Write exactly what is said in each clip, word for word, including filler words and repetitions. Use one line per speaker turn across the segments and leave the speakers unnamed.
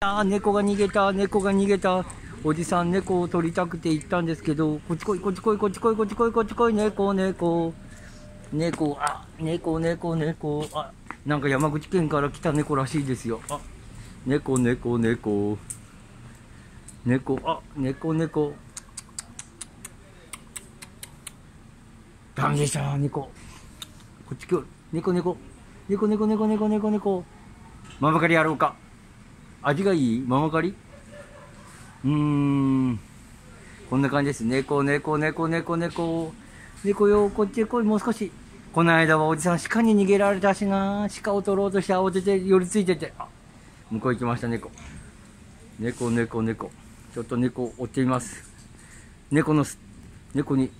あー、猫が逃げた、猫が逃げた。おじさん、猫を取りたくて行ったんですけど、こっち来い、こっち来い、こっち来い、こっち来い、こっち来い、猫、猫。猫、あ、猫、猫、猫。あ、なんか山口県から来た猫らしいですよ。あ、猫、猫、猫。猫、あ、猫、猫。ダメでした、猫。こっち来る。猫、猫。猫、猫、猫、猫、猫、猫。ママカリやろうか。味がいいママカリうーん。こんな感じです。猫、猫、猫、猫、猫。猫よ、こっちへ来い、もう少し。この間はおじさん、鹿に逃げられたしな。鹿を取ろうとして慌てて寄りついてて。あ、向こう行きました、猫。猫、猫、猫。ちょっと猫を追っています。猫のす、猫に、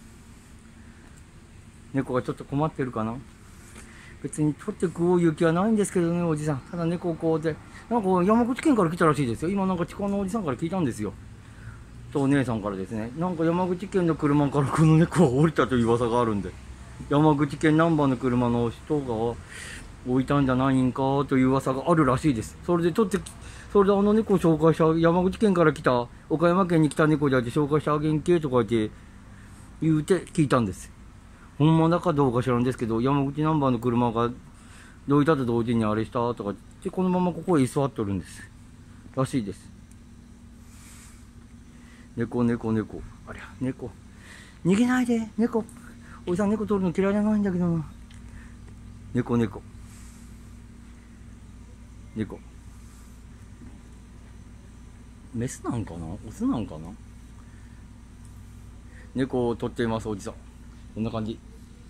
猫がちょっと困ってるかな。別に取って食おう勇気はないんですけどね、おじさん。ただ猫をこうで、なんか山口県から来たらしいですよ。今なんか地下のおじさんから聞いたんですよ。とお姉さんからですね。なんか山口県の車からこの猫が降りたという噂があるんで。山口県ナンバーの車の人が置いたんじゃないんかという噂があるらしいです。それで取って、それであの猫を紹介した、山口県から来た、岡山県に来た猫じゃって紹介してあげんけとか言って、言うて聞いたんです。ほんまだかどうか知らんですけど、山口ナンバーの車がどいたと同時にあれしたとか言って、このままここへ居座っとるんです。らしいです。猫、猫、猫。ありゃ、猫。逃げないで、猫。おじさん猫取るの嫌いじゃないんだけどな。猫、猫。猫。メスなんかなオスなんかな。猫を取っています、おじさん。こんな感じ。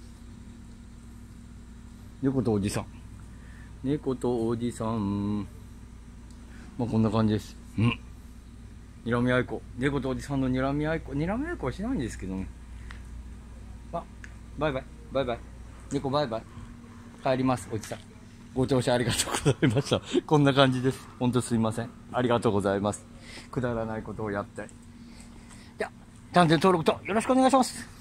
猫とおじさん。猫とおじさん。まあこんな感じです。うん。睨み合いこ。猫とおじさんの睨み合いこ。睨み合いこはしないんですけどね。あ、バイバイ。バイバイ。猫バイバイ。帰ります、おじさん。ご乗車ありがとうございました。こんな感じです。ほんとすいません。ありがとうございます。くだらないことをやって。じゃあ、チャンネル登録とよろしくお願いします。